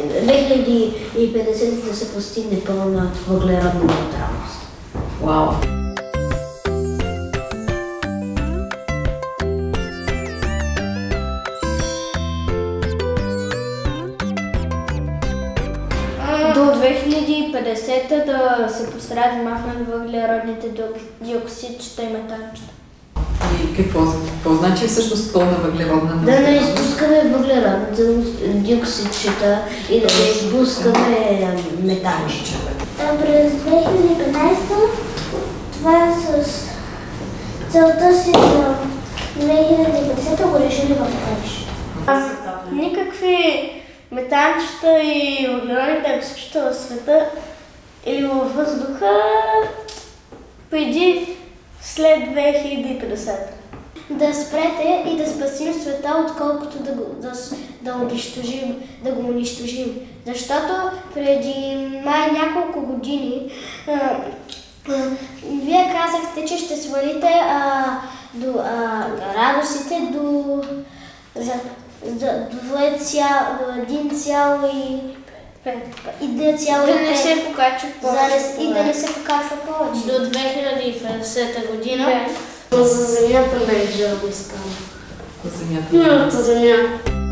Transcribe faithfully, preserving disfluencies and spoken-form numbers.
две хиляди и петдесета да се постигне пълна въглеродна неутралност. Вау! До две хиляди и петдесета да се постараят да махнат въглеродните диоксидчета и метанчета. И какво, какво значи всъщност пълна въглеродна Да не изпускаме въглеродните диоксидчета и да не изпускаме метанчета. През две хиляди и петнадесета това с целта си за две хиляди и петдесета го решили в Париж. Никакви метанчета и въглеродни диоксидчета в света или във въздуха преди след две хиляди и петдесета. Да спрете и да спасим света, отколкото да го, да, да унищожим, да го унищожим. Защото преди май няколко години а, а, вие казахте, че ще свалите а, до а, градусите до за, за, до един цял и и да цяло да не се покачва повече. И да не се покачва повече. До две хиляди и петдесета година. За Земята не е жълно стана. За Земята. За Земята.